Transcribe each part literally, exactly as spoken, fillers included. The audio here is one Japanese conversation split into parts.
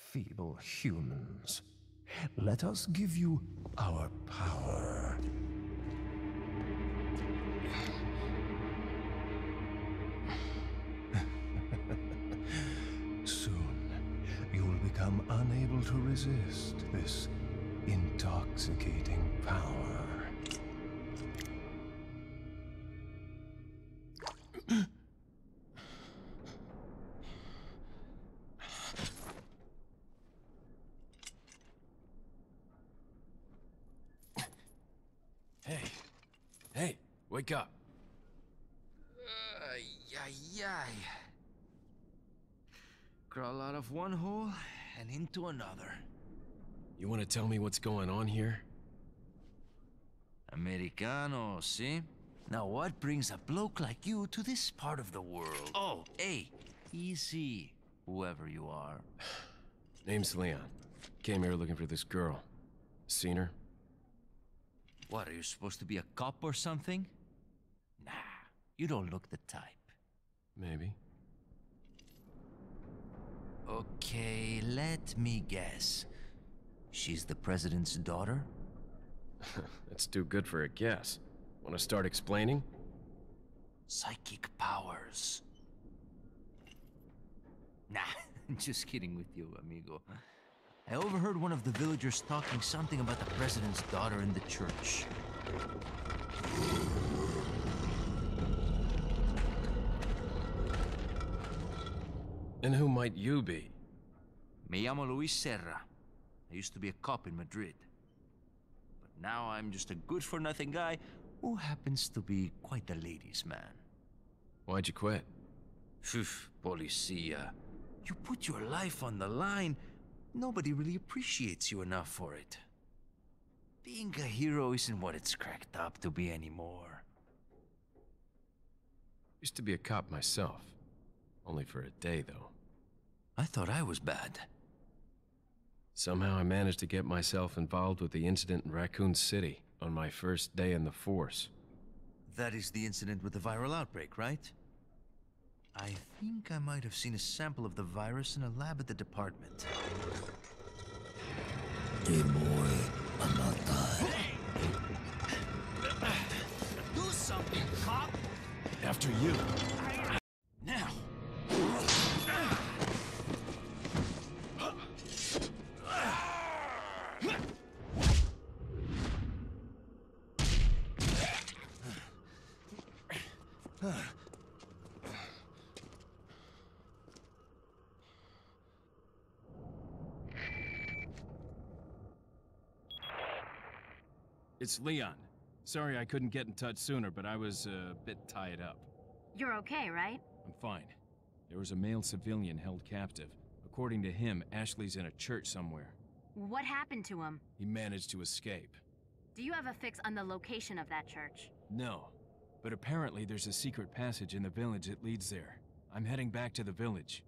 feeble humans. Let us give you our power. Soon, you will become unable to resist this intoxicating power. Hey, hey, wake up. Ay, ay, ay. Crawl out of one hole and into another. You want to tell me what's going on here? Americano, see? Now what brings a bloke like you to this part of the world? Oh, hey, easy, whoever you are. Name's Leon. Came here looking for this girl. Seen her? What, are you supposed to be a cop or something? Nah, you don't look the type. Maybe. Okay, let me guess. She's the president's daughter? That's too good for a guess. Want to start explaining? Psychic powers. Nah, just kidding with you, amigo. I overheard one of the villagers talking something about the president's daughter in the church. And who might you be? Me llamo Luis Serra. I used to be a cop in Madrid. But now I'm just a good-for-nothing guy who happens to be quite the ladies' man. Why'd you quit? Phew, policia. You put your life on the line. Nobody really appreciates you enough for it. Being a hero isn't what it's cracked up to be anymore. Used to be a cop myself. Only for a day, though. I thought I was bad. Somehow I managed to get myself involved with the incident in Raccoon City on my first day in the force. That is the incident with the viral outbreak, right? I think I might have seen a sample of the virus in a lab at the department. Hey boy, I'm not dying. Do something, cop! After you. Now! It's Leon. Sorry I couldn't get in touch sooner, but I was uh, a bit tied up. You're okay, right? I'm fine. There was a male civilian held captive. According to him, Ashley's in a church somewhere. What happened to him? He managed to escape. Do you have a fix on the location of that church? No, but apparently there's a secret passage in the village that leads there. I'm heading back to the village.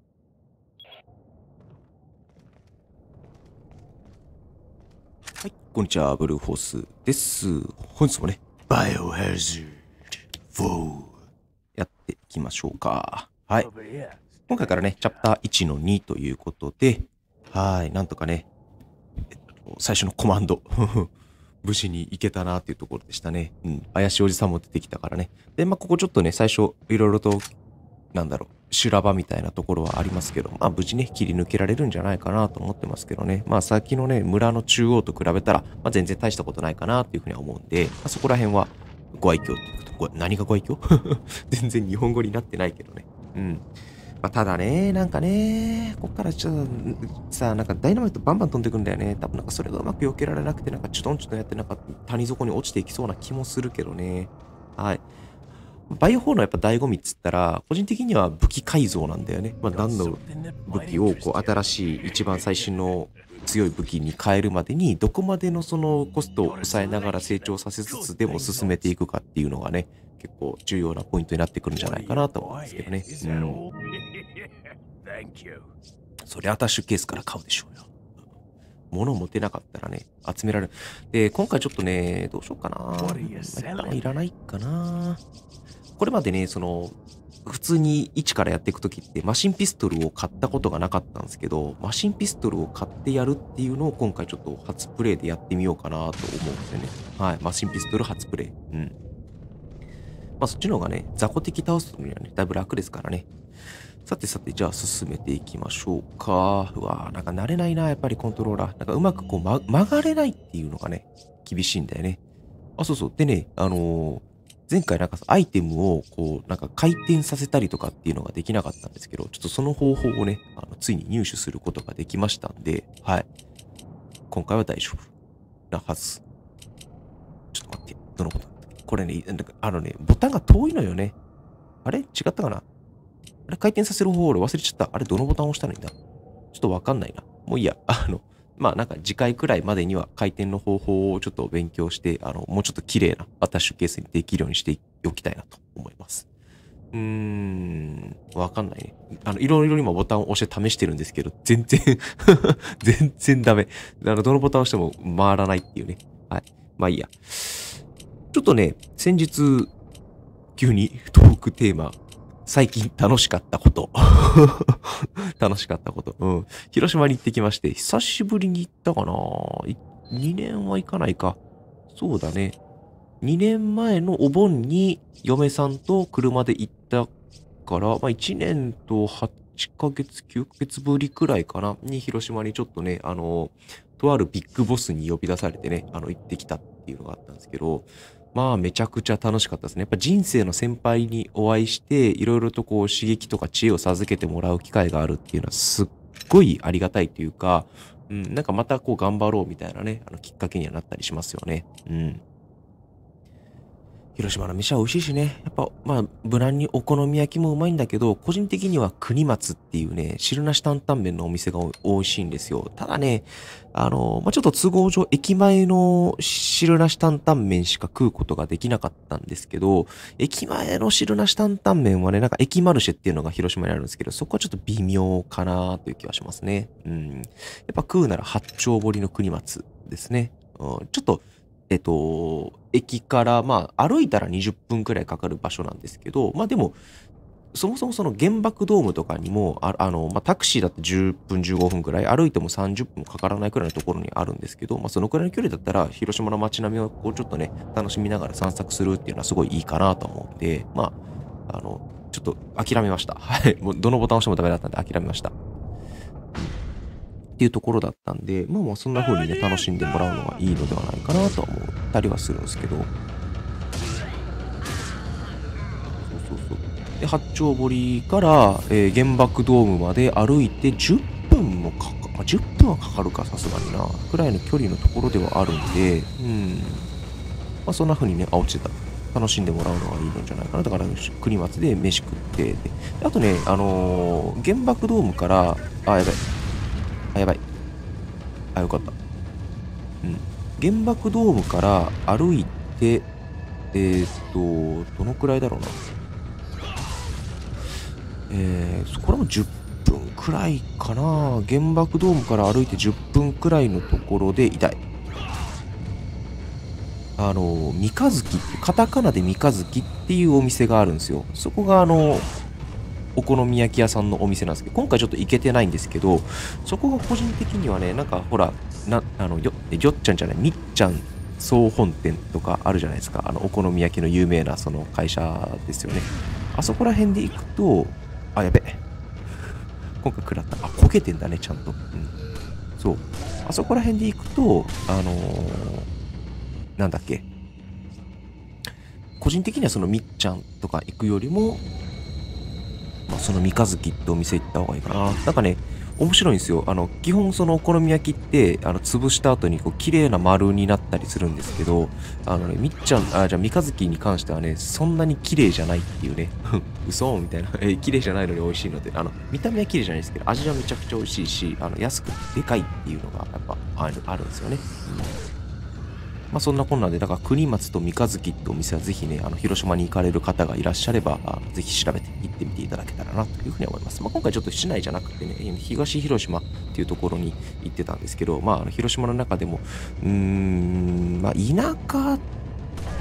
はい、こんにちは、ブルーホースです。本日もね、バイオハザードフォーやっていきましょうか。はい。今回からね、チャプターいちのにということで、はい、なんとかね、えっと、最初のコマンド、無事に行けたなっていうところでしたね。うん、怪しいおじさんも出てきたからね。で、まあ、ここちょっとね、最初、いろいろと、なんだろう、修羅場みたいなところはありますけど、まあ無事ね、切り抜けられるんじゃないかなと思ってますけどね。まあ先のね、村の中央と比べたら、まあ全然大したことないかなっていうふうには思うんで、まあ、そこら辺はご愛嬌っていうこと。ご何がご愛嬌全然日本語になってないけどね。うん。まあただね、なんかね、こっからちょっとさ、なんかダイナマイトバンバン飛んでくんだよね。多分なんかそれがうまく避けられなくて、なんかちょとんちょとんやってなんか谷底に落ちていきそうな気もするけどね。はい。バイオフォーのやっぱ醍醐味っつったら、個人的には武器改造なんだよね。まあ、何の武器をこう新しい一番最新の強い武器に変えるまでに、どこまでのそのコストを抑えながら成長させつつでも進めていくかっていうのがね、結構重要なポイントになってくるんじゃないかなと思うんですけどね。うん。そりゃアタッシュケースから買うでしょうよ。物を持てなかったらね、集められる。で、今回ちょっとね、どうしようかな。まあ、いらないかな。これまでね、その、 普通に一からやっていくときってマシンピストルを買ったことがなかったんですけど、マシンピストルを買ってやるっていうのを今回ちょっと初プレイでやってみようかなと思うんですよね。はい。マシンピストル初プレイ。うん。まあそっちの方がね、雑魚敵倒すのにはね、だいぶ楽ですからね。さてさて、じゃあ進めていきましょうか。うわーなんか慣れないな、やっぱりコントローラー。なんかうまくこう、ま、曲がれないっていうのがね、厳しいんだよね。あ、そうそう。でね、あのー、前回なんかアイテムをこう、なんか回転させたりとかっていうのができなかったんですけど、ちょっとその方法をね、あのついに入手することができましたんで、はい。今回は大丈夫なはず。ちょっと待って、どのボタンだっけ？これね、あのね、ボタンが遠いのよね。あれ違ったかな？あれ回転させる方法俺忘れちゃった。あれどのボタンを押したらいいんだ？ちょっとわかんないな。もういいや。あの、まあなんか次回くらいまでには回転の方法をちょっと勉強して、あの、もうちょっと綺麗なアタッシュケースにできるようにしておきたいなと思います。うーん、わかんないね。あの、いろいろ今ボタンを押して試してるんですけど、全然全然ダメ。あの、どのボタンを押しても回らないっていうね。はい。まあいいや。ちょっとね、先日、急にトークテーマ、最近楽しかったこと。楽しかったこと。うん。広島に行ってきまして、久しぶりに行ったかな ?に 年は行かないか。そうだね。にねんまえのお盆に嫁さんと車で行ったから、まあいちねんとはちかげつ、きゅうかげつぶりくらいかなに広島にちょっとね、あの、とあるビッグボスに呼び出されてね、あの、行ってきたっていうのがあったんですけど、まあめちゃくちゃ楽しかったですね。やっぱ人生の先輩にお会いして、いろいろとこう刺激とか知恵を授けてもらう機会があるっていうのはすっごいありがたいというか、うん、なんかまたこう頑張ろうみたいなね、あのきっかけにはなったりしますよね。うん。広島の飯は美味しいしね。やっぱ、まあ、無難にお好み焼きもうまいんだけど、個人的には国松っていうね、汁なし担々麺のお店が美味しいんですよ。ただね、あの、まあ、ちょっと都合上、駅前の汁なし担々麺しか食うことができなかったんですけど、駅前の汁なし担々麺はね、なんか駅マルシェっていうのが広島にあるんですけど、そこはちょっと微妙かなという気はしますね。うん。やっぱ食うなら八丁堀の国松ですね。うん、ちょっと、えっと、駅から、まあ、歩いたらにじゅっぷんくらいかかる場所なんですけど、まあでも、そもそもその原爆ドームとかにも、あ、あの、まあタクシーだってじゅっぷんじゅうごふんくらい、歩いてもさんじゅっぷんかからないくらいのところにあるんですけど、まあそのくらいの距離だったら、広島の街並みをこうちょっとね、楽しみながら散策するっていうのはすごいいいかなと思うんで、まあ、あの、ちょっと諦めました。はい。もうどのボタンを押してもダメだったんで諦めました。っていうところだったんで、まあまあそんな風にね、楽しんでもらうのがいいのではないかなとは思ったりはするんですけど。そうそうそう。で、八丁堀から、えー、原爆ドームまで歩いてじゅっぷんもかか、じゅっぷんはかかるか、さすがにな。くらいの距離のところではあるんで、うん。まあそんな風にね、あ、落ちてた。楽しんでもらうのがいいのじゃないかな。だから、国松で飯食って、で、あとね、あのー、原爆ドームから、あ、やばい。あ、やばい。あ、よかった。うん。原爆ドームから歩いて、えー、っと、どのくらいだろうな。えー、これもじゅっぷんくらいかな。原爆ドームから歩いてじゅっぷんくらいのところで、痛い。あの、三日月って、カタカナで三日月っていうお店があるんですよ。そこがあの、お好み焼き屋さんのお店なんですけど、今回ちょっと行けてないんですけど、そこが個人的にはね、なんかほら、な、あの、よ、よっちゃんじゃない、みっちゃん総本店とかあるじゃないですか。あの、お好み焼きの有名なその会社ですよね。あそこら辺で行くと、あ、やべ。今回食らった。あ、焦げてんだね、ちゃんと。うん。そう。あそこら辺で行くと、あのー、なんだっけ。個人的にはそのみっちゃんとか行くよりも、まあ、その三日月ってお店行った方がいいかな。なんかね、面白いんですよ。あの、基本そのお好み焼きって、あの、潰した後にこう、綺麗な丸になったりするんですけど、あのね、みっちゃん、あ、じゃあ三日月に関してはね、そんなに綺麗じゃないっていうね、嘘みたいな、え、綺麗じゃないのに美味しいので、あの、見た目は綺麗じゃないですけど、味はめちゃくちゃ美味しいし、あの、安くてでかいっていうのが、やっぱ、ある、あるんですよね。うんまあそんなこんなで、だから国松と三日月ってお店はぜひね、あの、広島に行かれる方がいらっしゃれば、ぜひ調べて行ってみていただけたらなというふうに思います。まあ今回ちょっと市内じゃなくてね、東広島っていうところに行ってたんですけど、まあ広島の中でも、うーん、まあ田舎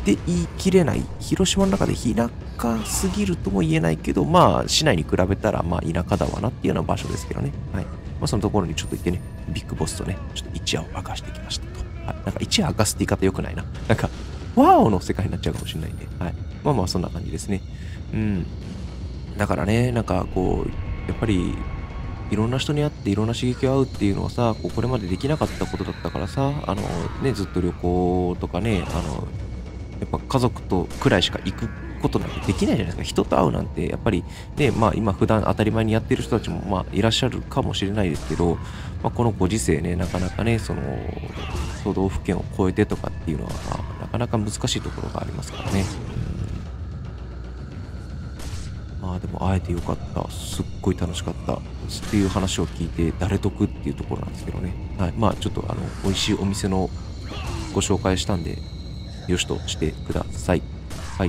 って言い切れない、広島の中で田舎すぎるとも言えないけど、まあ、市内に比べたら、まあ、田舎だわなっていうような場所ですけどね。はい。まあ、そのところにちょっと行ってね、ビッグボスとね、ちょっと一夜を明かしてきましたと。はい。なんか一夜明かすって言い方良くないな。なんか、ワオの世界になっちゃうかもしれないんで、はい。まあまあ、そんな感じですね。うん。だからね、なんかこう、やっぱり、いろんな人に会っていろんな刺激を合うっていうのはさ、こうこれまでできなかったことだったからさ、あのね、ずっと旅行とかね、あの、やっぱ家族とくらいしか行くことなんてできないじゃないですか。人と会うなんて、やっぱりね、まあ今普段当たり前にやってる人たちもまあいらっしゃるかもしれないですけど、まあ、このご時世ね、なかなかね、その、都道府県を越えてとかっていうのは、まあ、なかなか難しいところがありますからね。うん、まあでも会えてよかった。すっごい楽しかった。っていう話を聞いて、誰得っていうところなんですけどね。はい。まあちょっとあの、美味しいお店のご紹介したんで、よしとしてください。はい。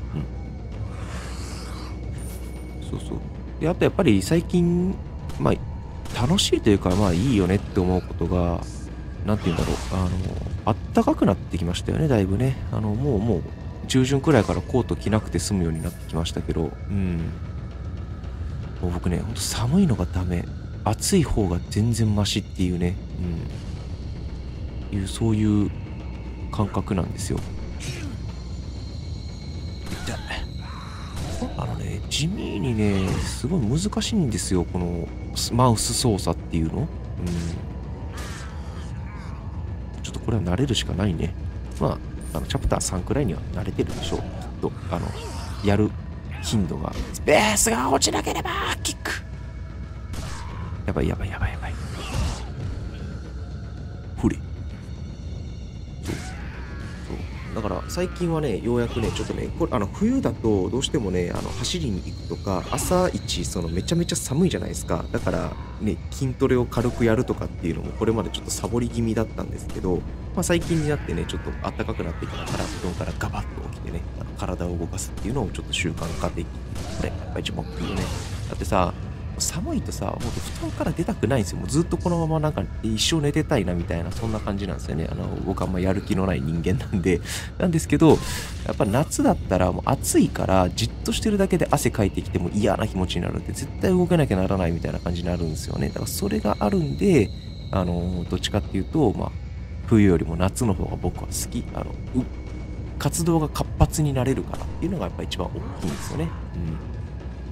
うん。そうそう。で、あとやっぱり最近、まあ、楽しいというか、まあいいよねって思うことが、なんて言うんだろう。あの、あったかくなってきましたよね、だいぶね。あの、もうもう、中旬くらいからコート着なくて済むようになってきましたけど、うん。もう僕ね、ほんと寒いのがダメ。暑い方が全然マシっていうね、うん。いう、そういう感覚なんですよ。痛い。あのね、地味にね、すごい難しいんですよ、このマウス操作っていうの。うん。ちょっとこれは慣れるしかないね。まあ、あのチャプターさんくらいには慣れてるでしょう。きっと、あの、やる頻度が。ベースが落ちなければ、キック。やばいやばいやばいやばい。ふれ。だから最近はね、ようやくね、ちょっとね、これあの冬だとどうしてもね、あの走りに行くとか、朝一、そのめちゃめちゃ寒いじゃないですか。だからね、筋トレを軽くやるとかっていうのも、これまでちょっとサボり気味だったんですけど、まあ、最近になってね、ちょっと暖かくなってきたから、布団からガバッと起きてね、あの体を動かすっていうのをちょっと習慣化できて、これ、やっぱ一番大きいよね。だってさ、寒いとさ、ほんと布団から出たくないんですよ。もうずっとこのままなんか一生寝てたいなみたいな、そんな感じなんですよね。あの、僕はあんまやる気のない人間なんで。なんですけど、やっぱ夏だったらもう暑いから、じっとしてるだけで汗かいてきても嫌な気持ちになるんで、絶対動けなきゃならないみたいな感じになるんですよね。だからそれがあるんで、あの、どっちかっていうと、まあ、冬よりも夏の方が僕は好き。あの、活動が活発になれるからっていうのがやっぱ一番大きいんですよね。うん。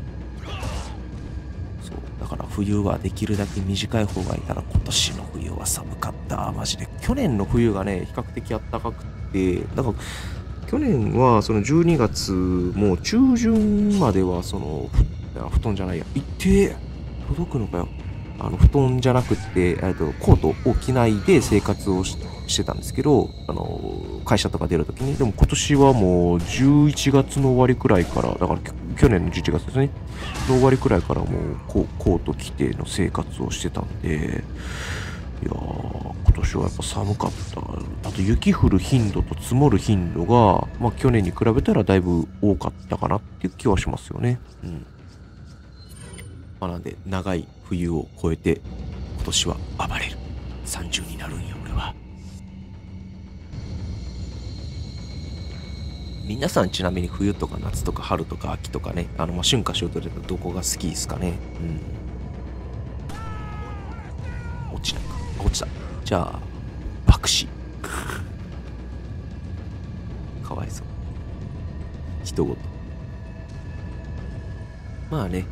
だから冬はできるだけ短い方がいいから、今年の冬は寒かった。マジで。去年の冬がね、比較的暖かくて、だから去年はそのじゅうにがつもう中旬まではその、布団じゃないや、いって届くのかよ。あの、布団じゃなくって、えっと、コートを着ないで生活をししてたんですけど、あの、会社とか出るときに、でも今年はもうじゅういちがつの終わりくらいから、だから去年のじゅういちがつですね、の終わりくらいからもうココート着ての生活をしてたんで、いやー、今年はやっぱ寒かった。あと雪降る頻度と積もる頻度が、まあ去年に比べたらだいぶ多かったかなっていう気はしますよね。うん。まあなんで、長い冬を越えて、今年は暴れる。さんじゅうになるんや、俺は。皆さんちなみに冬とか夏とか春とか秋とかね、あの、まあ、春夏秋冬でどこが好きですかね。うん。落ちないか。落ちた。じゃあ、爆死。かわいそう。人ごと。まあね。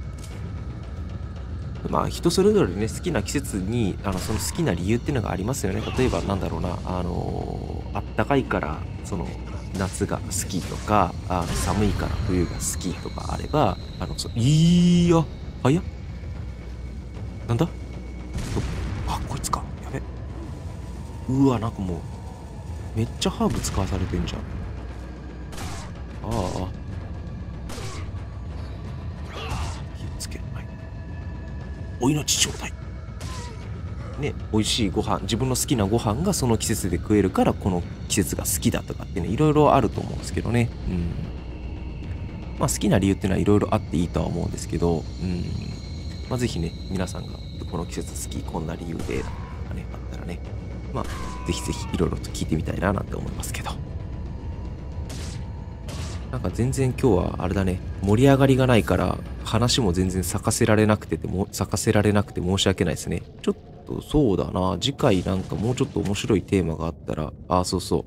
まあ人それぞれね、好きな季節に、あの、その好きな理由っていうのがありますよね。例えばなんだろうな、あのー、あったかいから、その、夏が好きとか、あの寒いから冬が好きとかあれば、あの、そいや、早っ。なんだあ、こいつか。やべ。うわ、なんかもう、めっちゃハーブ使わされてんじゃん。ああ、ああ。火つける。はい。お命ちょうだい。ね、美味しいご飯、自分の好きなご飯がその季節で食えるからこの季節が好きだとかってね、いろいろあると思うんですけどね。うん。まあ好きな理由っていうのはいろいろあっていいとは思うんですけど、うん。まあぜひね、皆さんがこの季節好き、こんな理由で、なんかね、あったらね、まあぜひぜひいろいろと聞いてみたいななんて思いますけど。 なんか全然今日はあれだね、盛り上がりがないから話も全然咲かせられなくてても咲かせられなくて申し訳ないですね。ちょっとそうだな、次回なんかもうちょっと面白いテーマがあったら、あ、そうそう、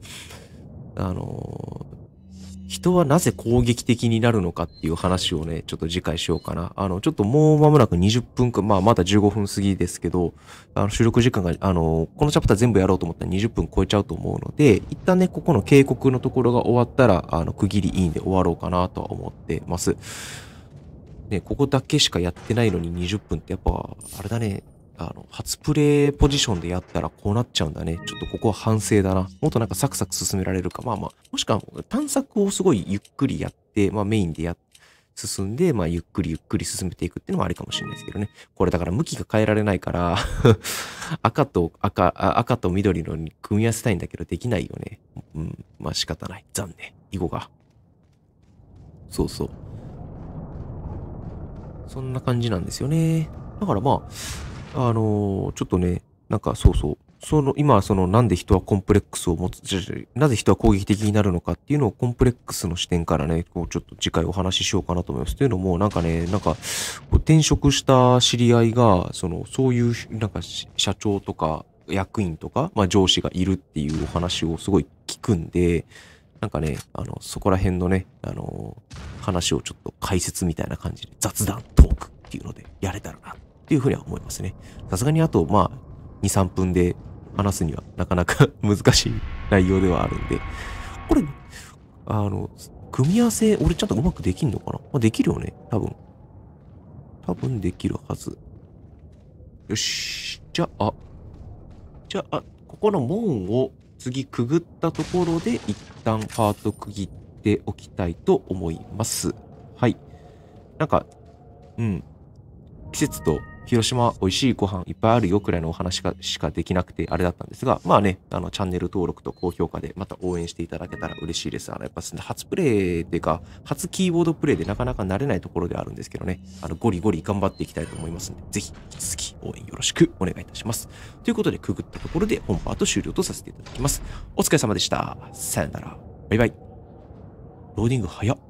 あのー人はなぜ攻撃的になるのかっていう話をね、ちょっと次回しようかな。あの、ちょっともう間もなくにじゅっぷんかん、まあまだじゅうごふん過ぎですけど、あの、収録時間が、あの、このチャプター全部やろうと思ったらにじゅっぷん超えちゃうと思うので、一旦ね、ここの警告のところが終わったら、あの、区切りいいんで終わろうかなとは思ってます。ね、ここだけしかやってないのににじゅっぷんってやっぱ、あれだね、あの、初プレイポジションでやったらこうなっちゃうんだね。ちょっとここは反省だな。もっとなんかサクサク進められるか。まあまあ、もしくは探索をすごいゆっくりやって、まあメインでや、進んで、まあゆっくりゆっくり進めていくっていうのもありかもしれないですけどね。これだから向きが変えられないから、赤と赤、赤と緑のに組み合わせたいんだけどできないよね。うん、まあ仕方ない。残念。囲碁が。そうそう。そんな感じなんですよね。だからまあ、あのー、ちょっとね、なんかそうそう。その、今、その、なんで人はコンプレックスを持つ、なぜ人は攻撃的になるのかっていうのをコンプレックスの視点からね、こう、ちょっと次回お話ししようかなと思います。というのも、なんかね、なんか、転職した知り合いが、その、そういう、なんか、社長とか、役員とか、まあ上司がいるっていうお話をすごい聞くんで、なんかね、あの、そこら辺のね、あの、話をちょっと解説みたいな感じで、雑談トークっていうのでやれたらな。っていうふうには思いますね。さすがにあと、まあ、に、さんぷんで話すにはなかなか難しい内容ではあるんで、これ、あの、組み合わせ、俺ちゃんとうまくできんのかな、まあ、できるよね。多分。多分できるはず。よし。じゃあ、じゃあ、ここの門を次くぐったところで一旦パート区切っておきたいと思います。はい。なんか、うん。季節と広島美味しいご飯いっぱいあるよくらいのお話しかできなくてあれだったんですが、まあね、あのチャンネル登録と高評価でまた応援していただけたら嬉しいです。あのやっぱ初プレイっていうか、初キーボードプレイでなかなか慣れないところであるんですけどね、あのゴリゴリ頑張っていきたいと思いますので、ぜひ引き続き応援よろしくお願いいたします。ということで、くぐったところで本パート終了とさせていただきます。お疲れ様でした。さよなら。バイバイ。ローディング早っ。